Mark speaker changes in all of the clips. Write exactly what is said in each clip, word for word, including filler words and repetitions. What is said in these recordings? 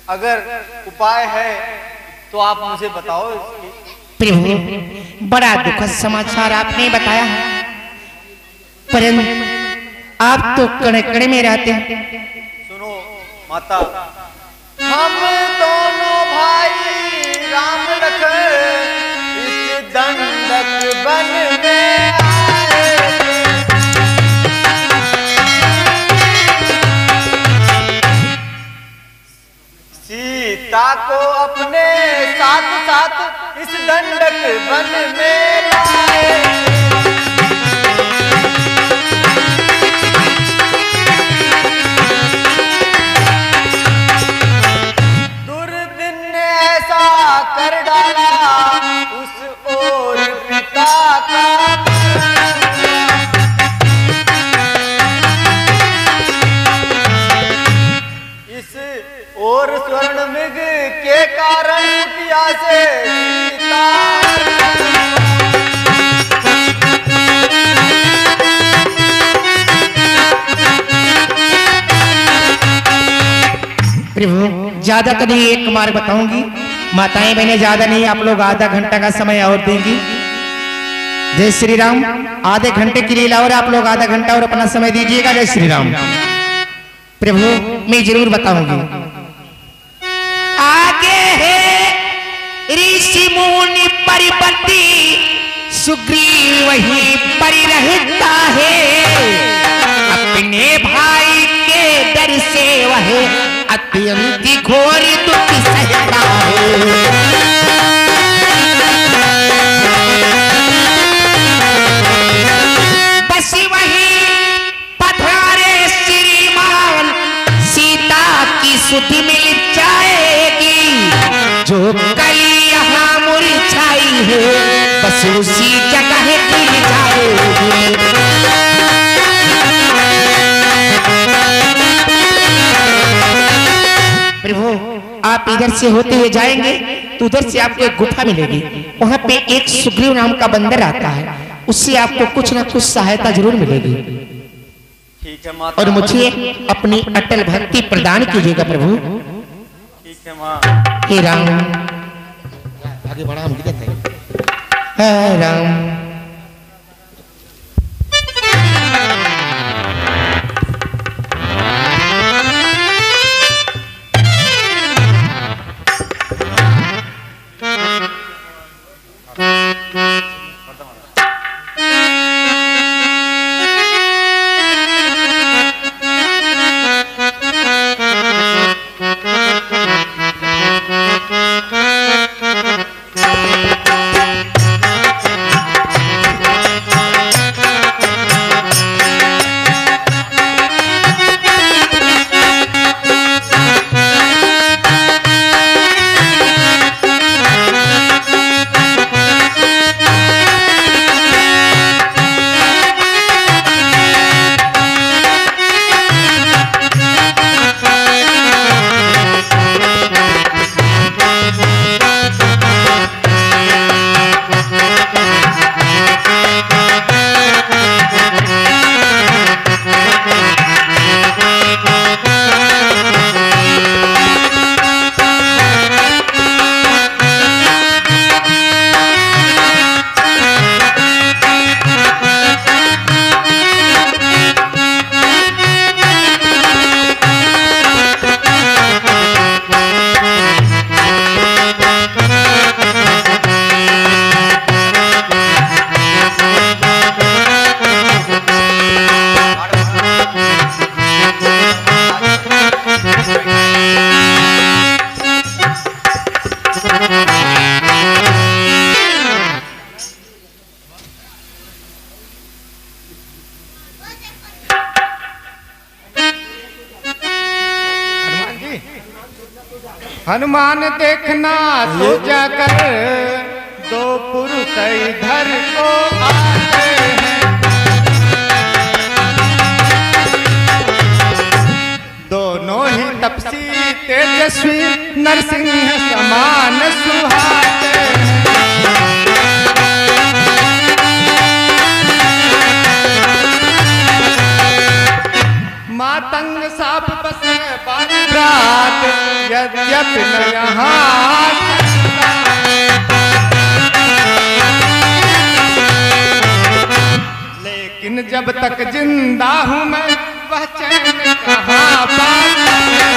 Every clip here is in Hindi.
Speaker 1: अगर उपाय है तो आप मुझे बताओ।
Speaker 2: प्रभु, बड़ा दुखद समाचार आपने बताया है, परंतु आप तो कड़े कड़े में रहते हैं।
Speaker 1: सुनो माता, हम दोनों भाई राम लखन इस दंडक वन में आए थे। सीता को अपने साथ साथ इस दंडक वन में लाए। दुर्दिन ने ऐसा कर डाला उस ओर पिता का। इस और स्वर्ण मृग के कारण कुटिया से सीता।
Speaker 2: प्रभु, ज्यादा तो नहीं, एक मार्ग बताऊंगी। माताएं बहने ज्यादा नहीं, आप लोग आधा घंटा का समय और देंगी। जय श्री राम। आधे घंटे की लीला और आप लोग आधा घंटा और अपना समय दीजिएगा। जय श्री राम। प्रभु, मैं जरूर बताऊंगी। आगे है ऋषि मुनि परिपति, सुग्रीव वहीं परिरहता है। अपने भाई के डर से वह अत्यंत घोर दुख सहता है। बस वही पधारे श्रीमान, सीता की सुधि मिल जाएगी। जो कली यहाँ मुरझाई है बस उसी जगह खिल जाएगी। प्रभु, आप इधर से होते हुए जाएंगे तो उधर से आपको एक गुफा मिलेगी। वहां पे एक सुग्रीव नाम का बंदर आता है, उससे आपको कुछ ना कुछ सहायता जरूर मिलेगी।
Speaker 1: ठीक है माता।
Speaker 2: और मुझे अपनी अटल भक्ति प्रदान कीजिएगा प्रभु।
Speaker 1: ठीक है माँ।
Speaker 2: हे राम, आगे बढ़ा हम कहते हैं। हे राम।
Speaker 3: हनुमान देखना तो जाकर दो पुरुष इधर को आते हैं। दोनों ही तपसी तेजस्वी नरसिंह समान सुहाते हैं। मातंग साप बस बात यद्यपि न यहाँ लेकिन जब तक जिंदा हूँ मैं वह चैन कहाँ पाता।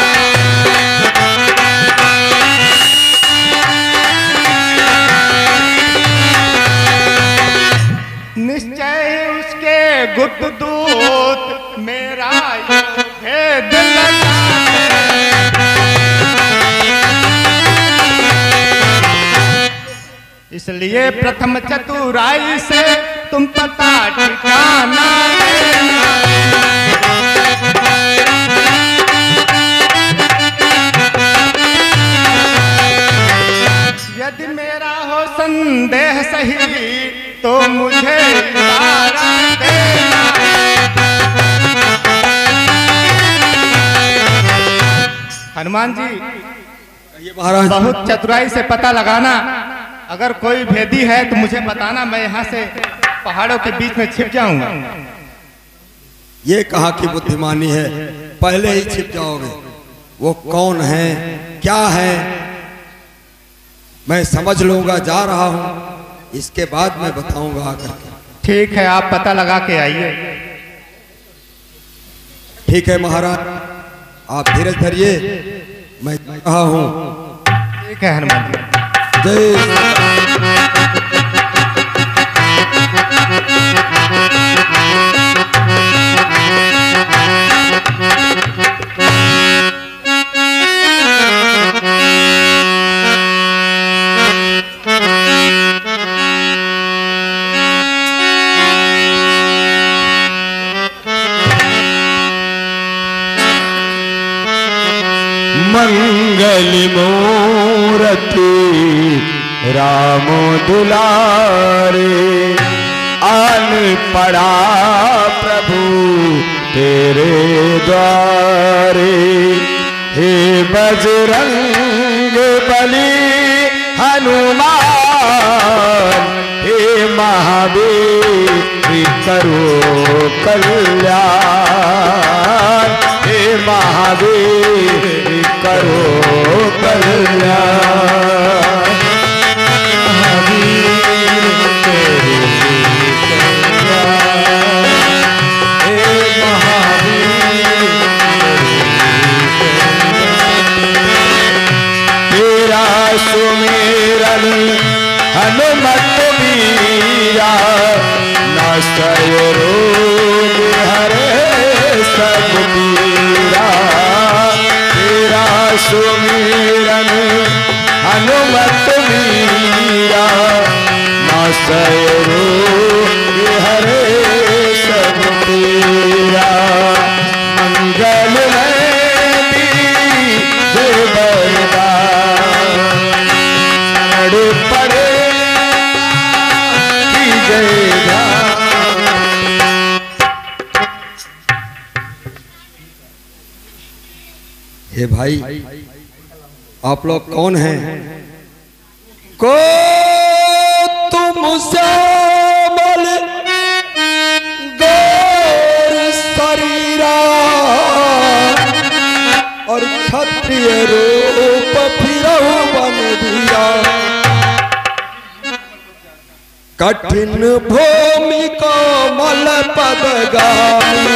Speaker 3: निश्चय उसके गुप्त दूत मेरा भेद लगाते। इसलिए प्रथम चतुराई से तुम पता ठिकाना देना। यदि मेरा हो संदेह सही तो मुझे इशारा देना। हनुमान जी
Speaker 4: ये महाराज
Speaker 3: बहुत चतुराई से पता लगाना। अगर कोई भेदी है तो मुझे बताना, मैं यहाँ से पहाड़ों के बीच में छिप जाऊंगा।
Speaker 4: ये कहा कि बुद्धिमानी है, पहले ही छिप जाओगे। वो कौन है, क्या है, मैं समझ लूंगा, जा रहा हूं, इसके बाद मैं बताऊंगा आकर के।
Speaker 3: ठीक है, आप पता लगा के आइए।
Speaker 4: ठीक है महाराज, आप धीरज धरिए, मैं कहा हूं।
Speaker 3: ठीक है हनुमान जी।
Speaker 4: जय
Speaker 5: मंगल मूर्ति राम दुलारे, आन पड़ा प्रभु तेरे द्वारे। हे बजरंग बली हनुमान, हे महावीर करो कल्याण। हे महावीर करो कल्याण। सुमेरन हनुमत वीरा, नासय रोग हरे सब पीरा। तेरा सुमेरन हनुमत वीरा, नासय रोग हरे सब पीरा। मंगल पड़े की जय।
Speaker 4: हे भाई, आप लोग कौन हैं?
Speaker 5: को तुम श्यामल गौर शरीरा, और क्षत्रिय रूप फिरहु बन दिया। कठिन भूमि कोमल पदगामी,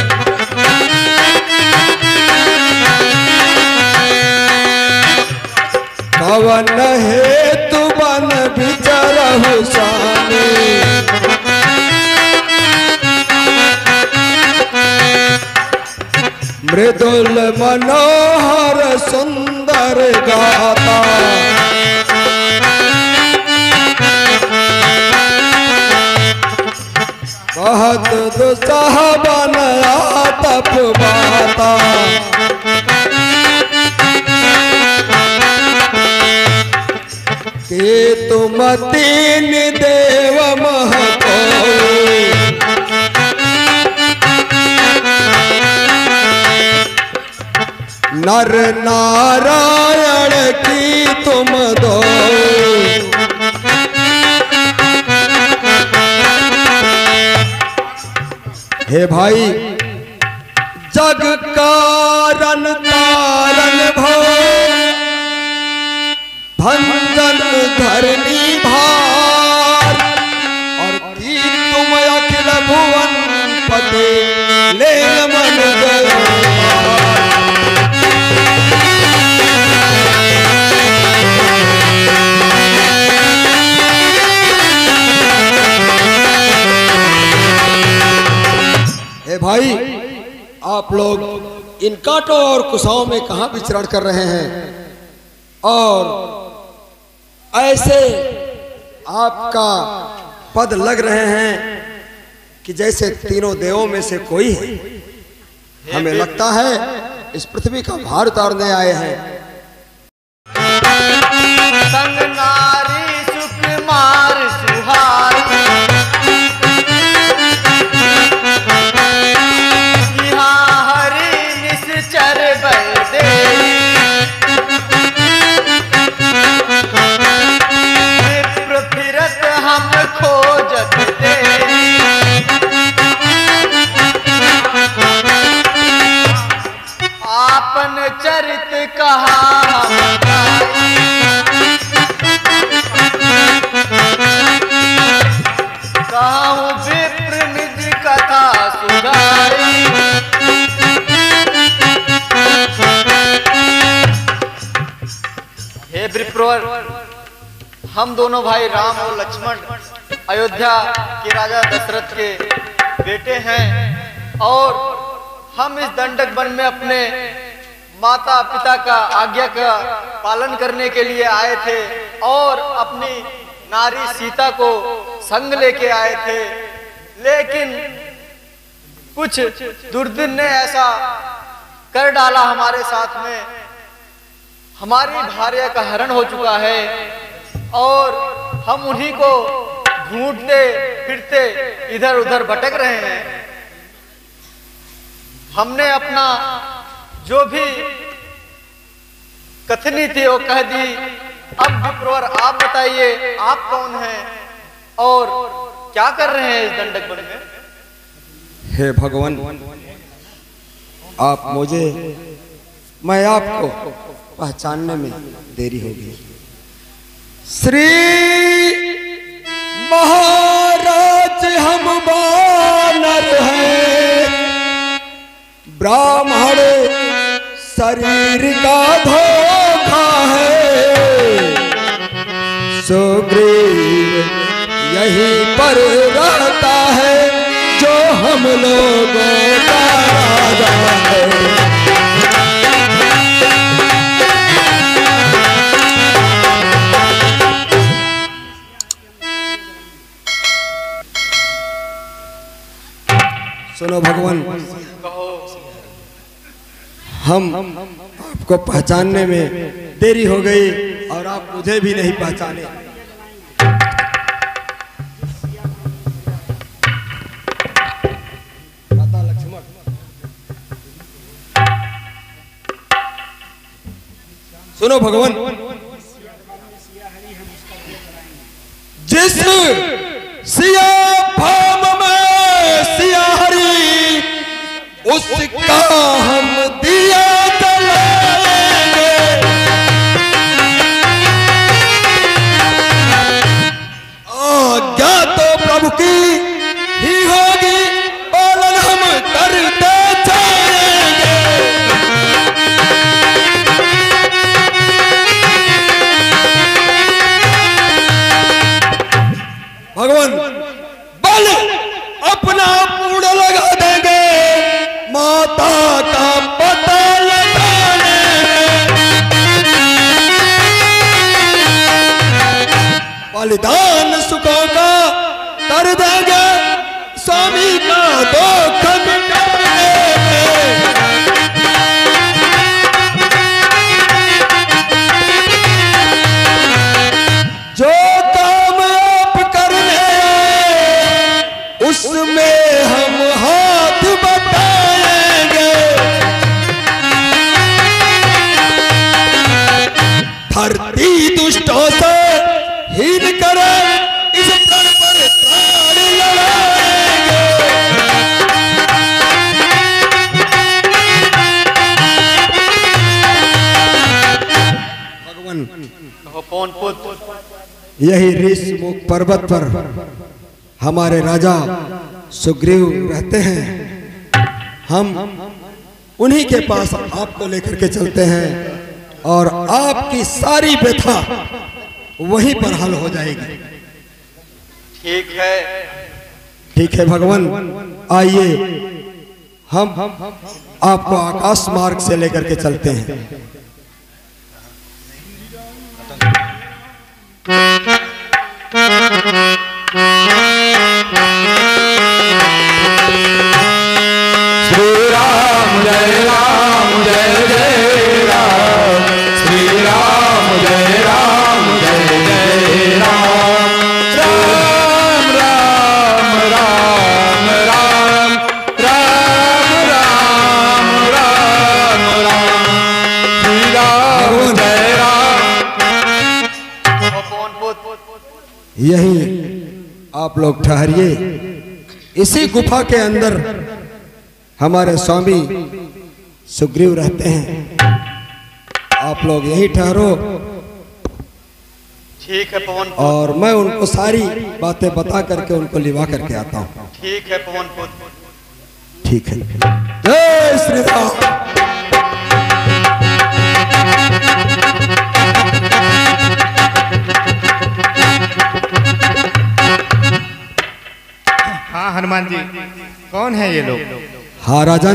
Speaker 5: कवन हेतु बन विचरहु स्वामी। मृदुल मनोहर सुंदर गाता, बहुत दुस्सह बन आतप बाता। के तुम तीन देव महको, नर नारायण की तुम दो।
Speaker 4: हे भाई,
Speaker 5: जग कारण तारण भो आप लोग इन कांटों और कुशाओं में कहां विचरण कर रहे हैं और ऐसे आपका पद लग रहे हैं कि जैसे तीनों देवों में से कोई है। हमें लगता है इस पृथ्वी का भार उतारने आए हैं।
Speaker 1: संग नारी सुकुमार सुहार यहाँ हरि निश्चर बल दे विप्र फिरत हम खोजत दे आपन चरित कहा हम कहूँ विप्र निज कथा सुधाई हे विप्रवर, हम दोनों भाई राम और लक्ष्मण अयोध्या के राजा दशरथ के बेटे हैं और हम इस दंडक वन में अपने माता पिता का आज्ञा का पालन करने के लिए आए थे और अपनी नारी सीता को संग लेके आए थे, लेकिन कुछ दुर्दिन ने ऐसा कर डाला हमारे साथ में। हमारी भार्या का हरण हो चुका है और हम उन्हीं को ढूंढते फिरते इधर उधर भटक रहे हैं। हमने अपना जो भी कथनी थी वो कह दी। अब विप्रवर आप बताइए, आप कौन हैं और क्या कर रहे हैं इस दंडक वन में?
Speaker 5: हे भगवान, आप मुझे, मैं आपको पहचानने में देरी होगी। श्री महाराज हम वानर हैं, ब्राह्मण शरीर का धोखा है, सुग्रीव यहीं पर रहता है जो हम लोगों का राजा है। सुनो भगवान, हम आपको पहचानने में देरी हो गई और आप मुझे भी नहीं पहचाने। लक्ष्मण, सुनो भगवान, जिस सिया फाम में सिया हरी उसका हम दिया जलाएंगे, आज्ञा तो प्रभु की ही होगी, पालन हम करते जाएंगे। भगवान, बल अपना पूर्ण लगा देंगे, माता का पता लगाने बलिदान सुखों का कर देंगे, स्वामी का दुख मिटाने। जो काम आप करने उसमें हम हाथ बटाएंगे, धरती दुष्टों से हीन करे, इस प्रण पर प्राण लड़ाएंगे। भगवान,
Speaker 1: कौन पुत्र?
Speaker 5: यही ऋषमुख पर्वत पर हमारे राजा सुग्रीव रहते हैं। हम उन्हीं के पास आपको लेकर के चलते हैं और आपकी सारी व्यथा वहीं पर हल हो जाएगी।
Speaker 1: ठीक है,
Speaker 5: ठीक है भगवान, आइए हम आपको आकाश मार्ग से लेकर के चलते हैं।
Speaker 4: श्री राम जय राम जय जय राम, श्री राम जय राम जय जय राम, राम राम राम राम राम राम राम राम, श्री राम जय राम।
Speaker 5: यही आप लोग ठहरिए, इसी गुफा के अंदर हमारे स्वामी सुग्रीव रहते हैं। आप लोग यही ठहरो।
Speaker 1: ठीक है पवन।
Speaker 5: और मैं उनको सारी बातें बता करके उनको लिवा करके आता हूँ।
Speaker 1: ठीक है पवन।
Speaker 5: ठीक है। जय श्री राम।
Speaker 3: हाँ हनुमान जी, कौन है ये लोग?
Speaker 5: हाँ राजन,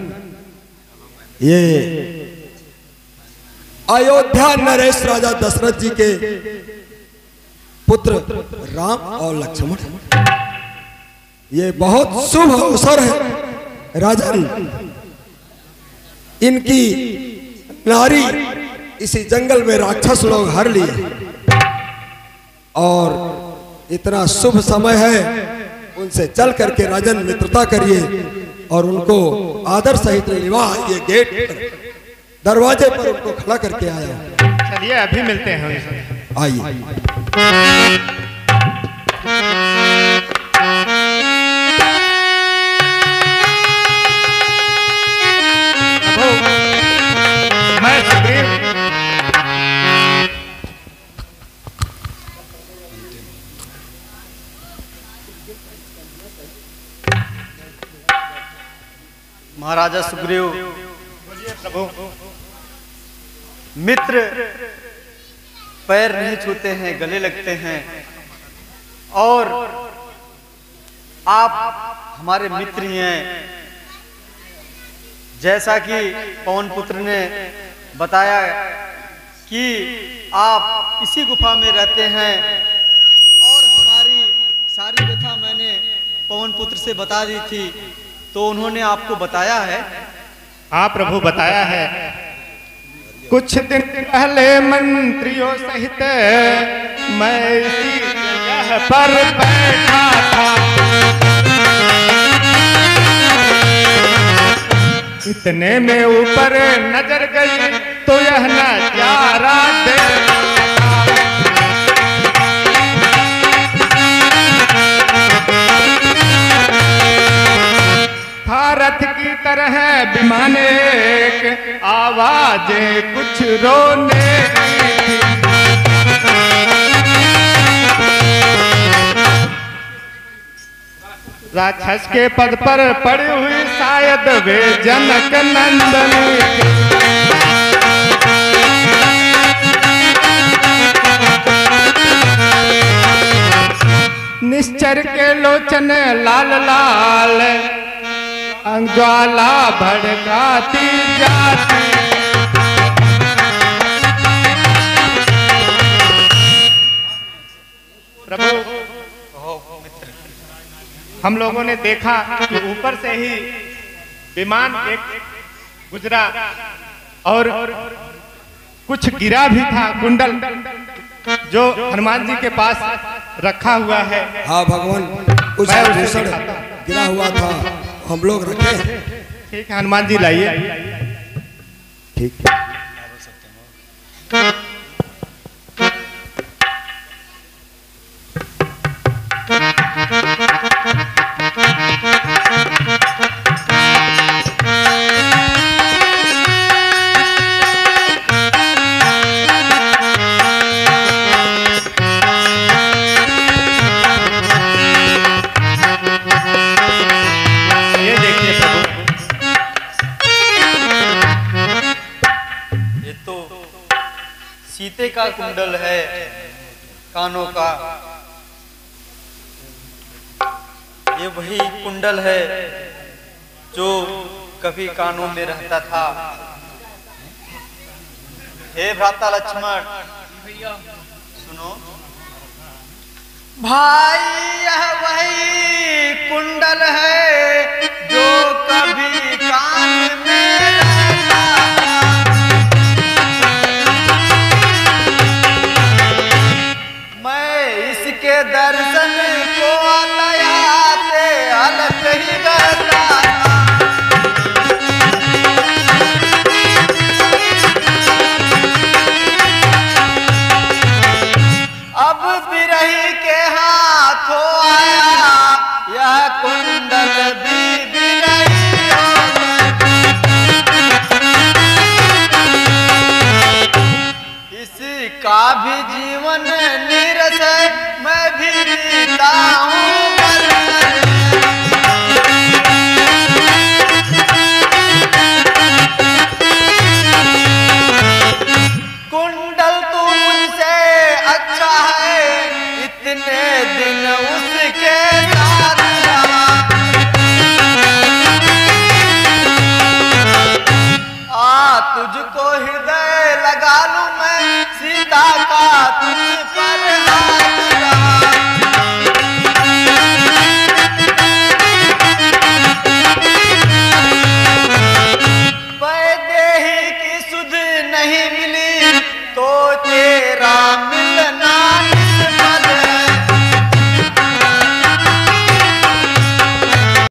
Speaker 5: ये अयोध्या नरेश राजा दशरथ जी के पुत्र राम और लक्ष्मण। ये बहुत शुभ अवसर है राजन। इनकी नारी इसी जंगल में राक्षस लोग हर लिए और इतना शुभ समय है, उनसे चल करके राजन मित्रता करिए और उनको आदर सहित विवाह ये गेट पर, दरवाजे पर उनको खड़ा करके आया।
Speaker 3: चलिए अभी मिलते हैं उनसे।
Speaker 5: आइए।
Speaker 3: मैं सुग्रीव
Speaker 1: महाराजा सुग्रीव, मित्र पैर नहीं छूते हैं, गले लगते हैं और आप हमारे मित्र ही हैं। जैसा कि पवन पुत्र ने बताया कि आप इसी गुफा में रहते हैं और हमारी सारी व्यथा मैंने पवन पुत्र से बता दी थी, तो उन्होंने आपको बताया है?
Speaker 3: हाँ प्रभु, बताया है। कुछ दिन पहले मंत्रियों सहित मैं इसी जगह पर बैठा था, इतने में ऊपर नजर गई तो यह नजारा देखा। भारत की तरह विमान एक आवाजें कुछ रोने की थी। राक्षस के पद पर पड़ी हुई शायद वे जनक नंदनी थी। निश्चर के लोचन लाल लाल ज्वाला भड़काती जाती। प्रभु, हम लोगों ने देखा कि ऊपर से ही विमान एक गुजरा और कुछ गिरा भी था, कुंडल जो हनुमान जी के पास रखा हुआ है।
Speaker 5: हाँ भगवान, कुछ आभूषण गिरा हुआ था, हम लोग रखे।
Speaker 3: ठीक है हनुमान जी, लाइए।
Speaker 5: ठीक।
Speaker 1: सीते का कुंडल है, कानों का, ये वही कुंडल है जो कभी कानों में रहता था। हे भ्राता लक्ष्मण सुनो, भाई यह वही कुंडल है जो कभी कान में रहता था। मैं इसके दर्शन को आते अलग ही करता था। अब बिरही के हाथों आया यह कुंडल भी बिरही हो गया। इसी का भी जीवन नीरस है, मैं भी जीता हूँ मर मर। कुंडल तू मुझसे अच्छा है, इतने दिन उसके साथ रहा। आ तुझको हृदय लगा लूं मैं, सीता का तुझ पर हाथ।